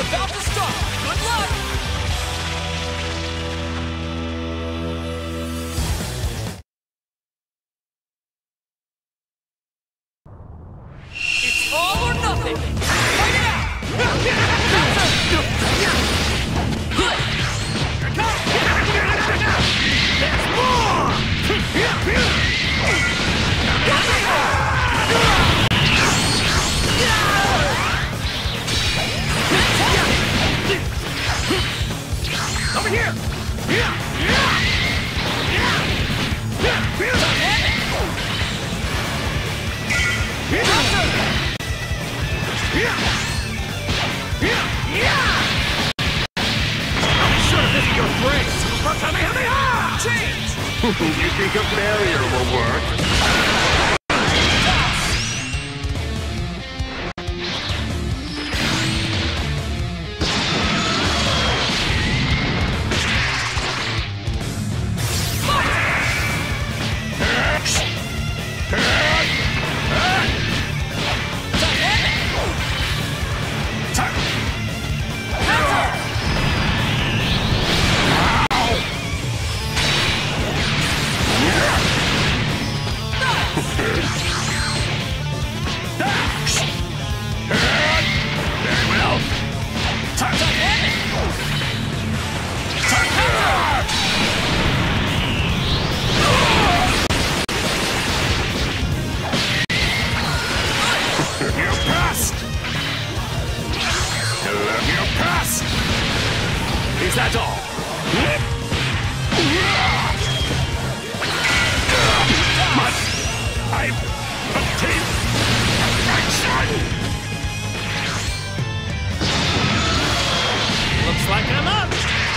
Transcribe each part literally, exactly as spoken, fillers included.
about to start. Good luck! It's all or nothing! Fight it out! There's more! Over here! I'll be sure to visit your grave. Change! You think a failure will work? Is that all? Must I obtain perfection? Looks like I'm up!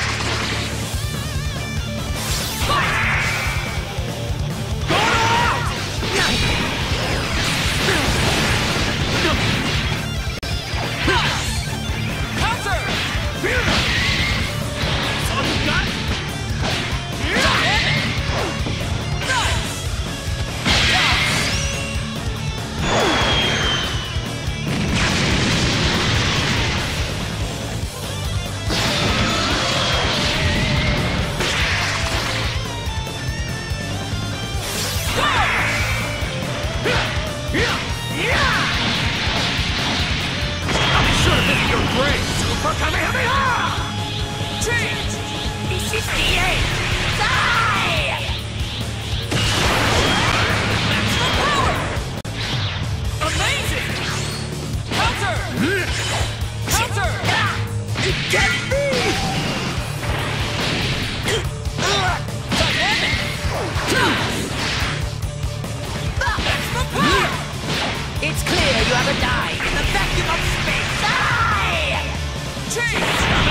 Change! This is the end! Die! Maximum power! Amazing! Counter! Counter! It can be! Dynamic! Maximum power! It's clear you haven't died in the vacuum of space! Die! Change!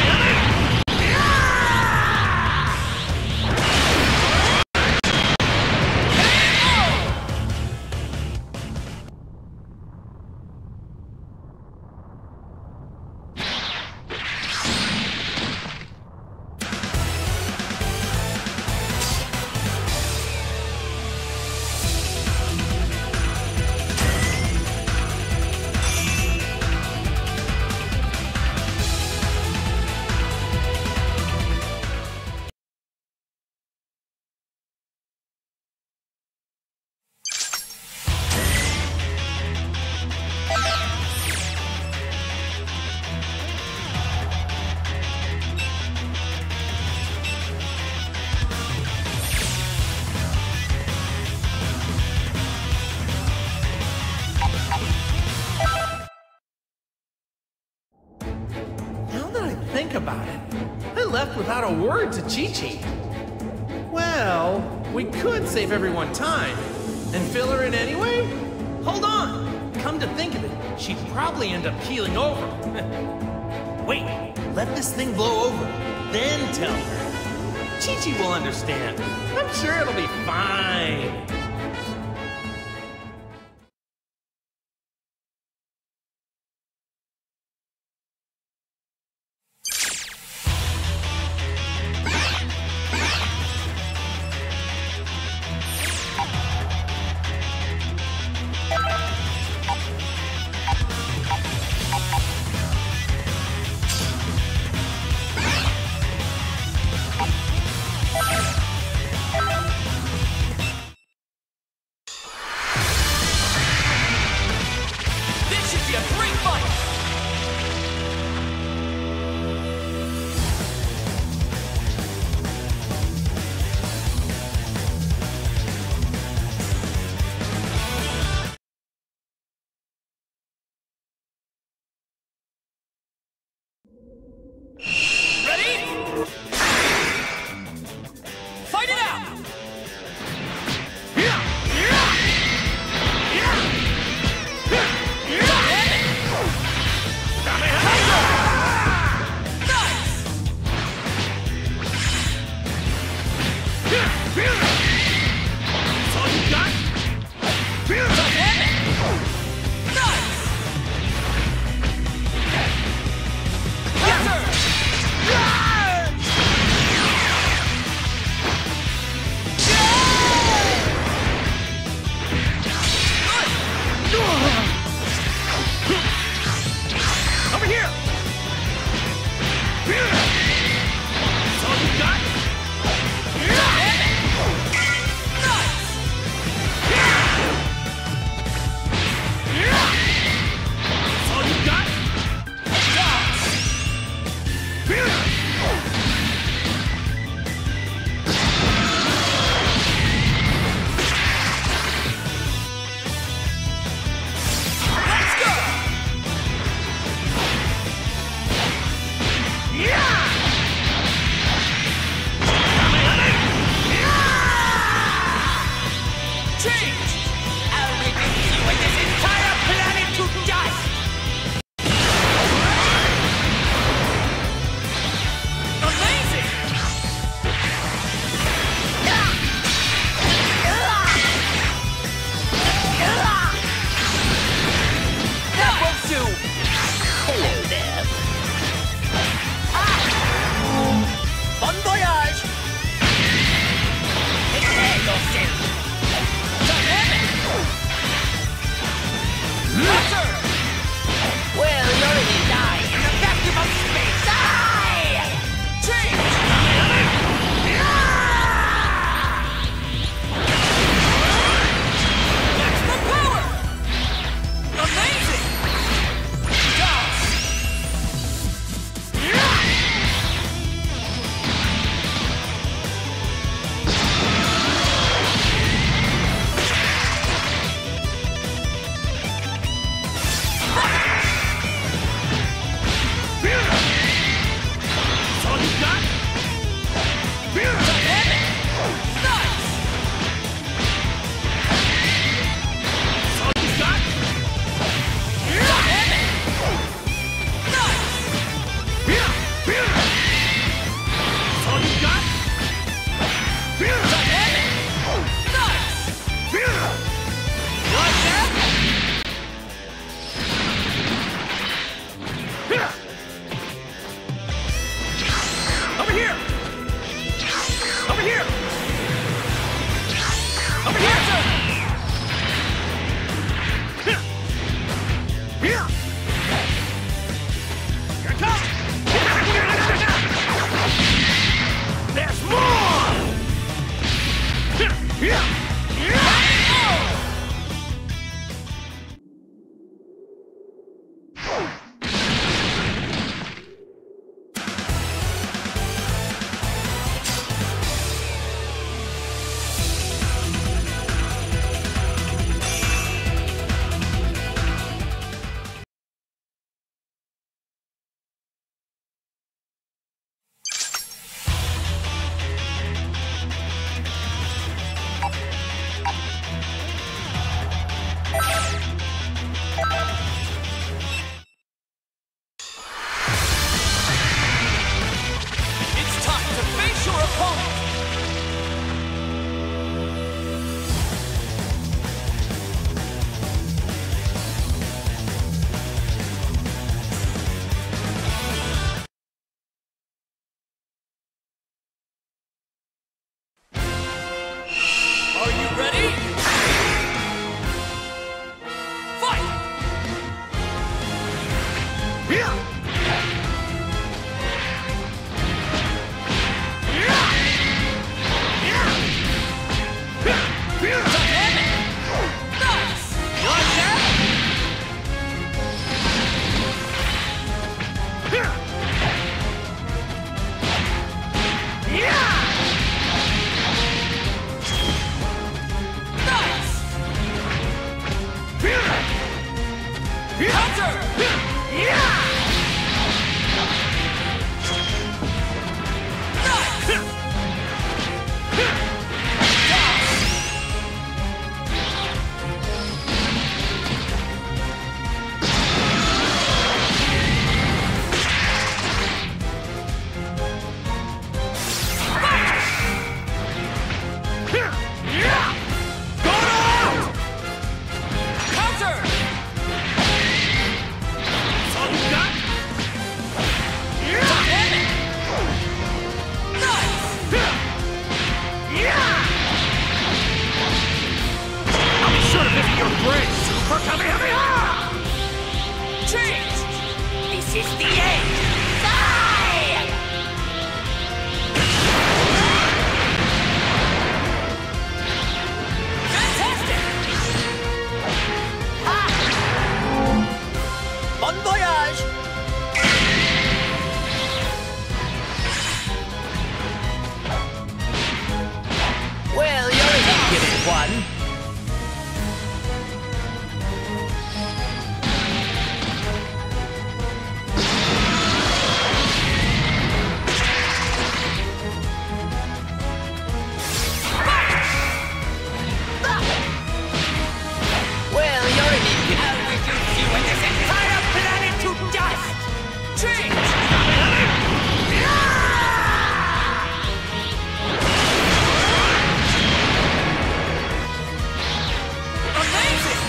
Think about it. I left without a word to Chi-Chi. Well, we could save everyone time and fill her in anyway? Hold on. Come to think of it, she'd probably end up keeling over. Wait, let this thing blow over, then tell her. Chi-Chi will understand. I'm sure it'll be fine. one. Well, you're an idiot. I'll reduce you and this entire planet to dust! Change! Amazing!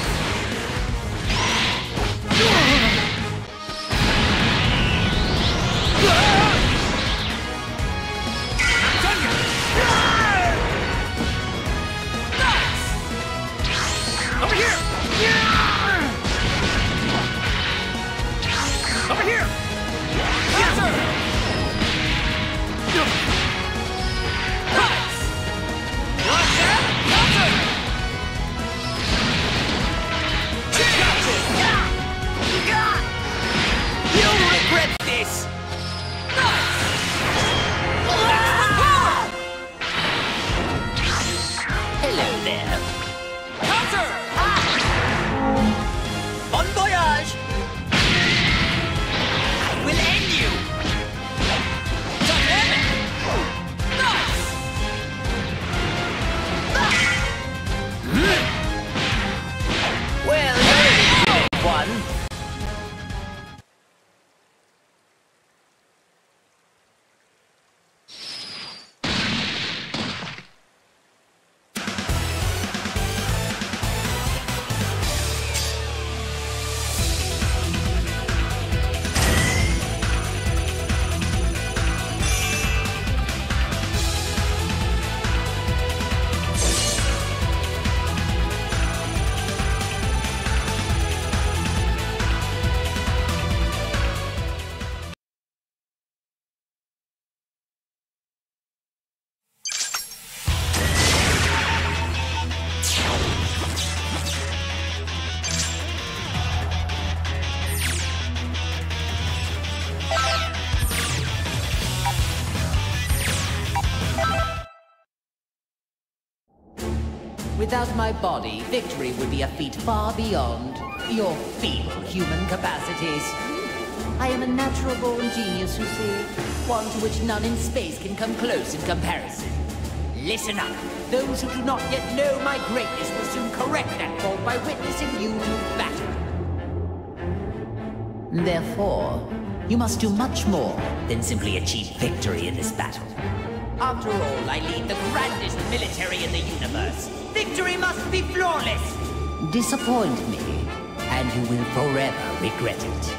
Nice! Over here! Over here! Counter! Nice! Like that? Counter! You'll regret this! Nice! Maximum power! Hello there. Counter! Bon voyage! I will end you! Dynamic! Nice! Well, you're an idiot, one. Without my body, victory would be a feat far beyond your feeble human capacities. I am a natural-born genius, you see, one to which none in space can come close in comparison. Listen up. Those who do not yet know my greatness will soon correct that fault by witnessing you do battle. Therefore, you must do much more than simply achieve victory in this battle. After all, I lead the grandest military in the universe. Victory must be flawless. Disappoint me, and you will forever regret it.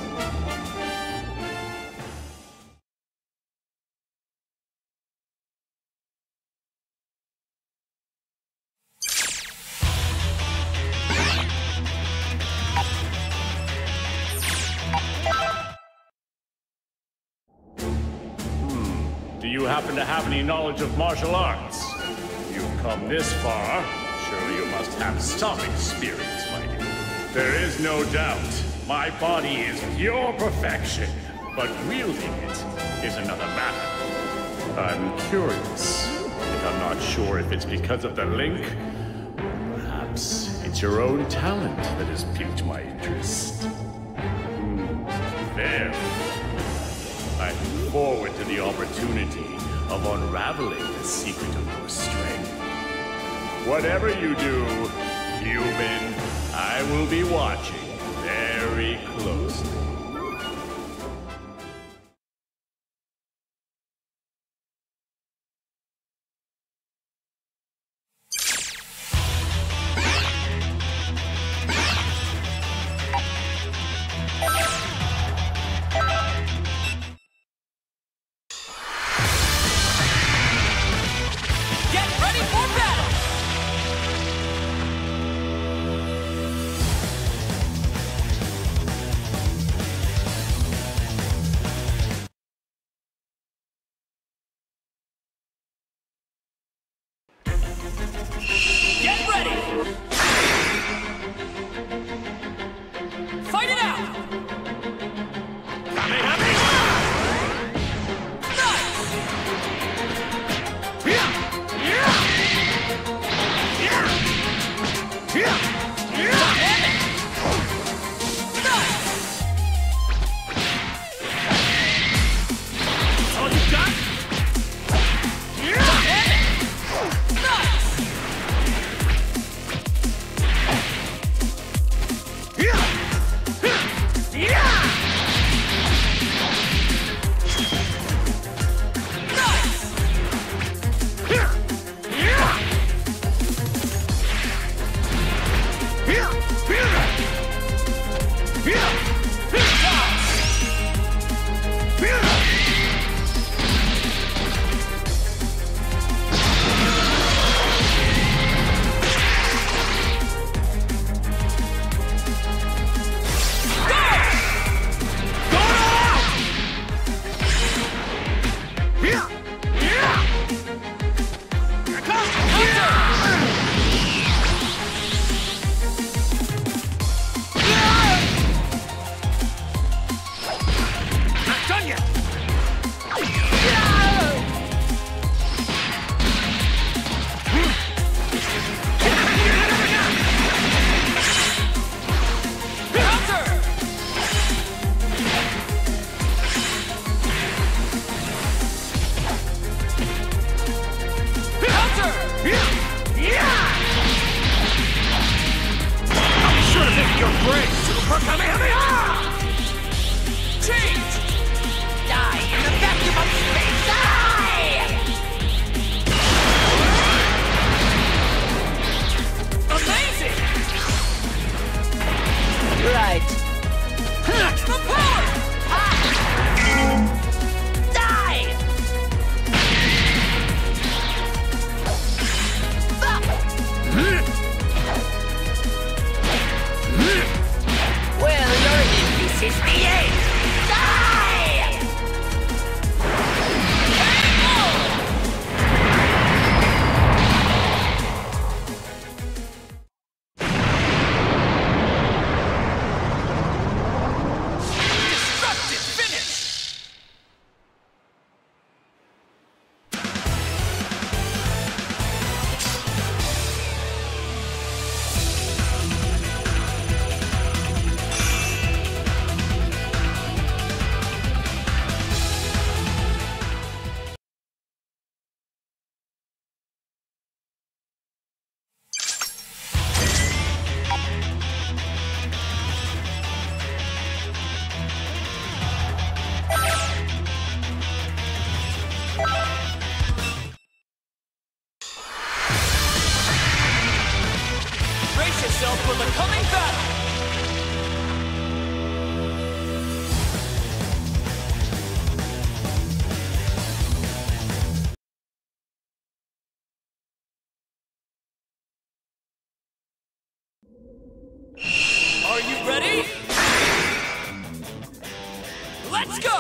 Do you happen to have any knowledge of martial arts? You've come this far. Surely you must have some experience fighting. There is no doubt. My body is pure perfection. But wielding it is another matter. I'm curious. And I'm not sure if it's because of the link. Perhaps it's your own talent that has piqued my interest. Hmm. There. I look forward to the opportunity of unraveling the secret of your strength. Whatever you do, human, I will be watching very closely. Get ready for battle!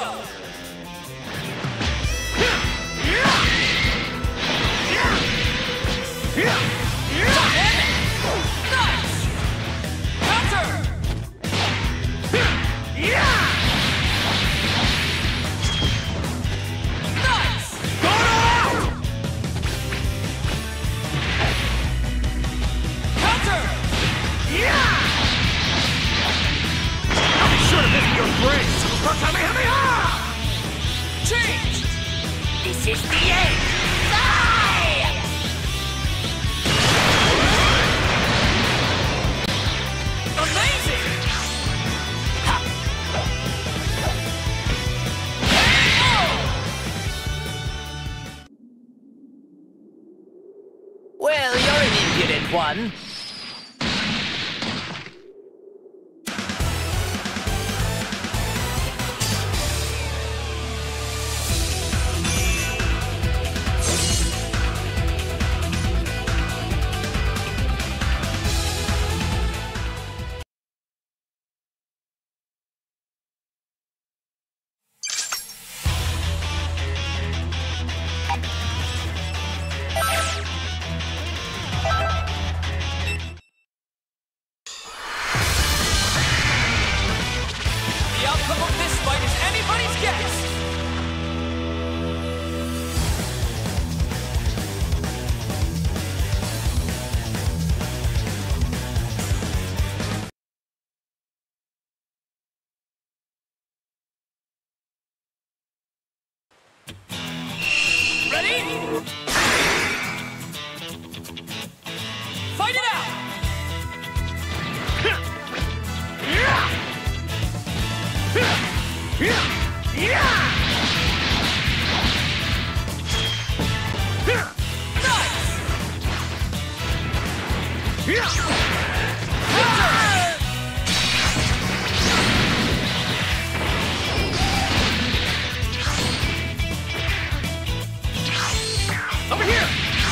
This is the end! Die! Amazing! Ha! Well, you're an impudent one. The outcome of this fight is anybody's guess! Ready? Fight it out! Over here!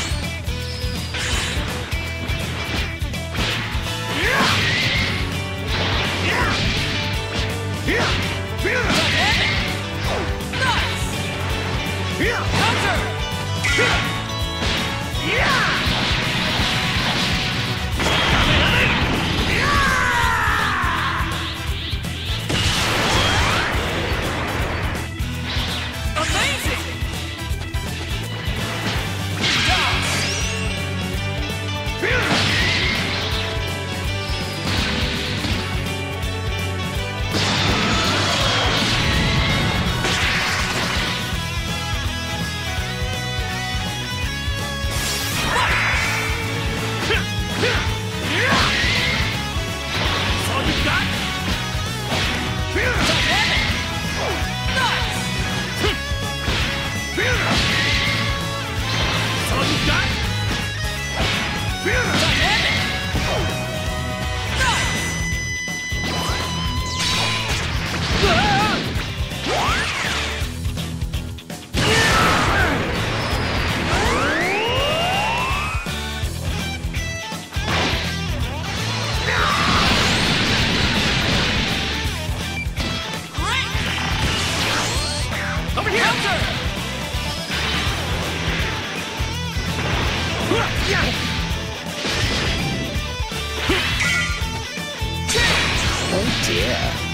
Oh dear.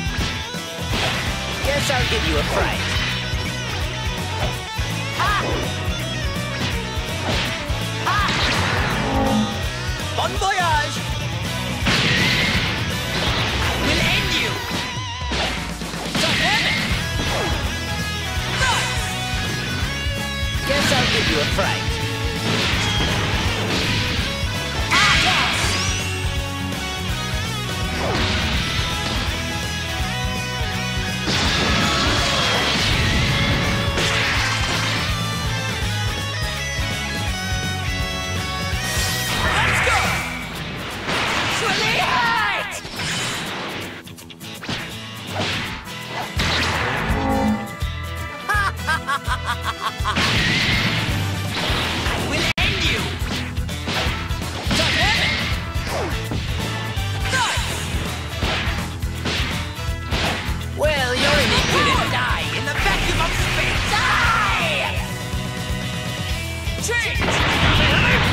Guess I'll give you a fright. Ah! Ah! Bon voyage! I will end you! Dynamic! Nice! Guess I'll give you a fright. Change!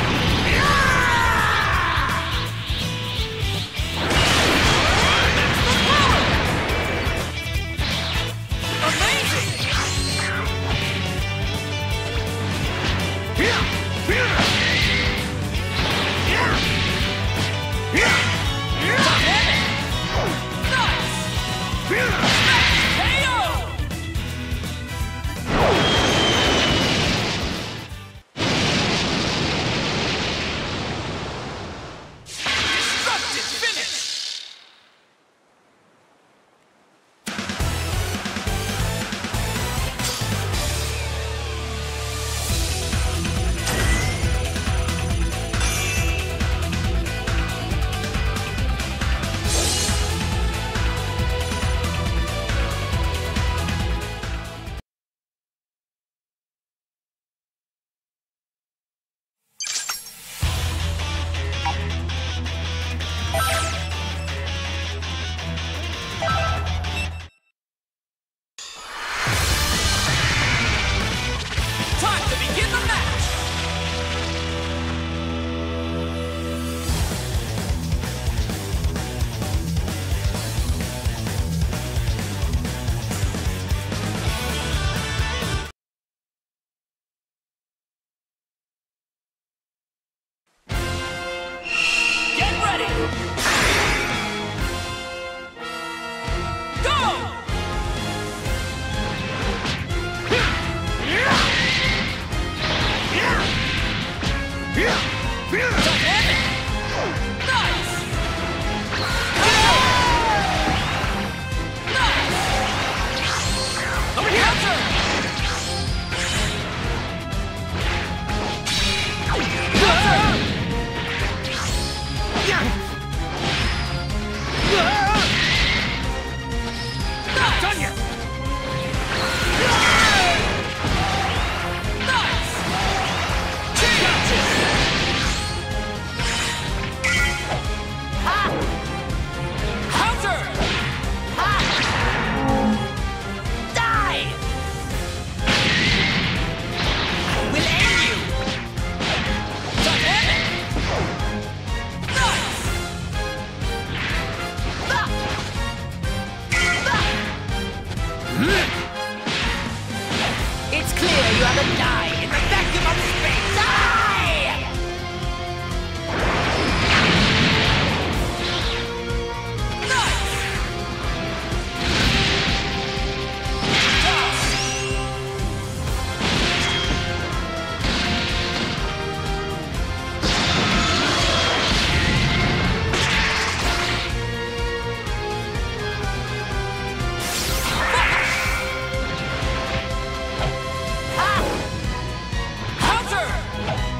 Counter!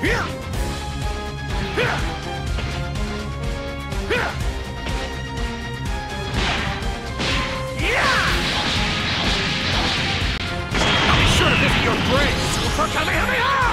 I'll be sure to visit your grave, Super Kamehameha!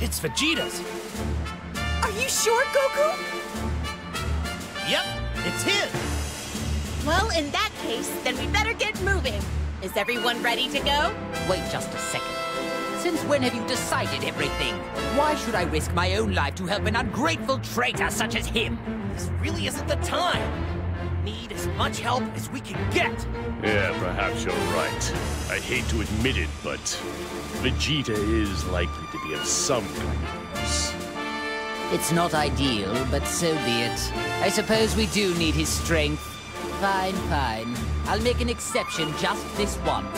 It's Vegeta's. Are you sure, Goku? Yep, it's his. Well, in that case, then we better get moving. Is everyone ready to go? Wait just a second. Since when have you decided everything? Why should I risk my own life to help an ungrateful traitor such as him? This really isn't the time. We need as much help as we can get. Yeah, perhaps you're right. I hate to admit it, but Vegeta is likely to be of some kind of use. It's not ideal, but so be it. I suppose we do need his strength. Fine, fine. I'll make an exception just this once.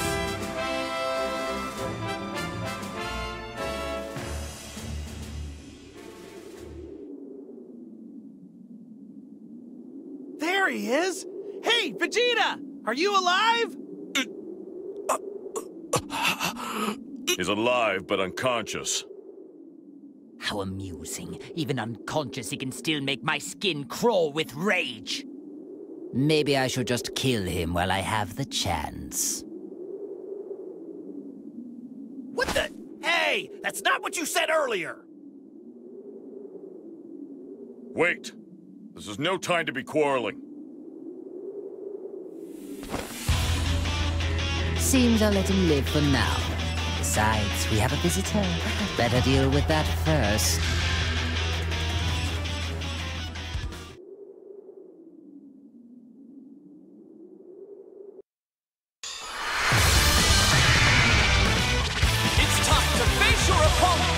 There he is! Hey, Vegeta! Are you alive? He's alive, but unconscious. How amusing. Even unconscious, he can still make my skin crawl with rage. Maybe I should just kill him while I have the chance. What the? Hey, that's not what you said earlier. Wait. This is no time to be quarreling. Seems I'll let him live for now. Besides, we have a visitor. Better deal with that first. It's time to face your opponent!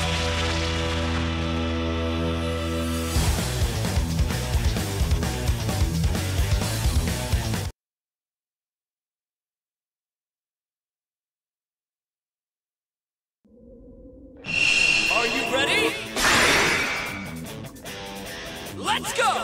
Are you ready? Let's go!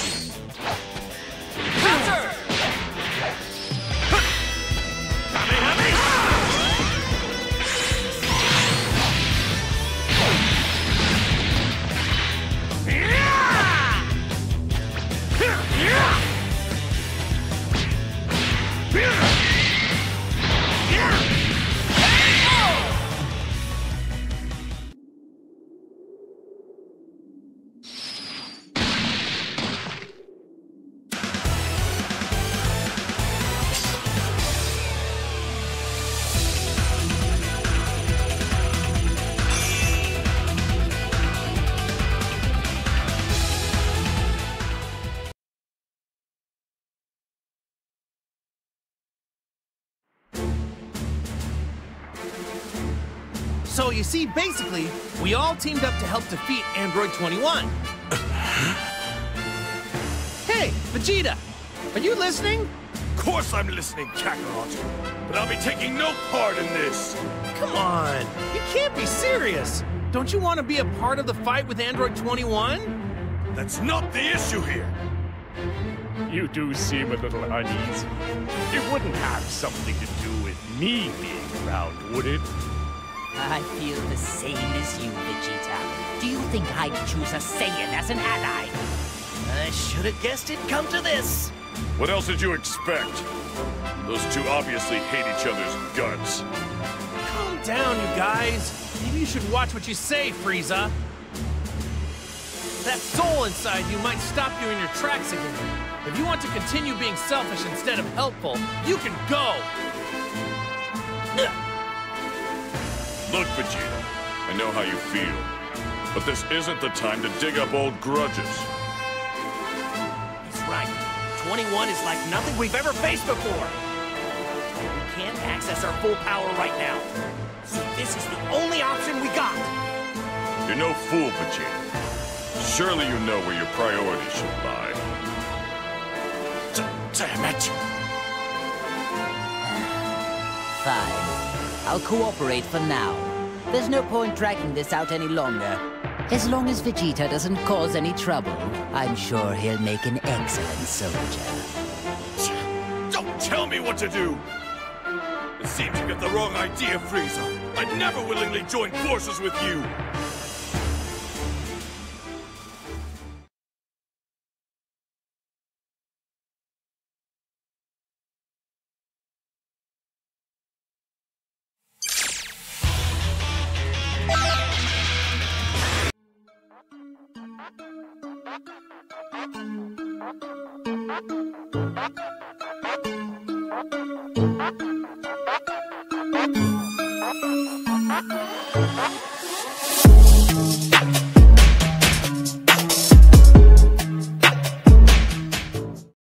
Kamehameha! So you see, basically, we all teamed up to help defeat Android twenty-one. Hey, Vegeta, are you listening? Of course I'm listening, Kakarot. But I'll be taking no part in this. Come on, you can't be serious. Don't you want to be a part of the fight with Android twenty-one? That's not the issue here. You do seem a little uneasy. It wouldn't have something to do with me being around, would it? I feel the same as you, Vegeta. Do you think I'd choose a Saiyan as an ally? I should have guessed it'd come to this. What else did you expect? Those two obviously hate each other's guts. Calm down, you guys. Maybe you should watch what you say, Frieza. That soul inside you might stop you in your tracks again. If you want to continue being selfish instead of helpful, you can go! Look, Vegeta, I know how you feel. But this isn't the time to dig up old grudges. He's right. twenty-one is like nothing we've ever faced before. We can't access our full power right now. So this is the only option we got. You're no fool, Vegeta. Surely you know where your priorities should lie. D- damn it! Fine. I'll cooperate for now. There's no point dragging this out any longer. As long as Vegeta doesn't cause any trouble, I'm sure he'll make an excellent soldier. Don't tell me what to do! It seems you get the wrong idea, Frieza. I'd never willingly join forces with you! Thank you.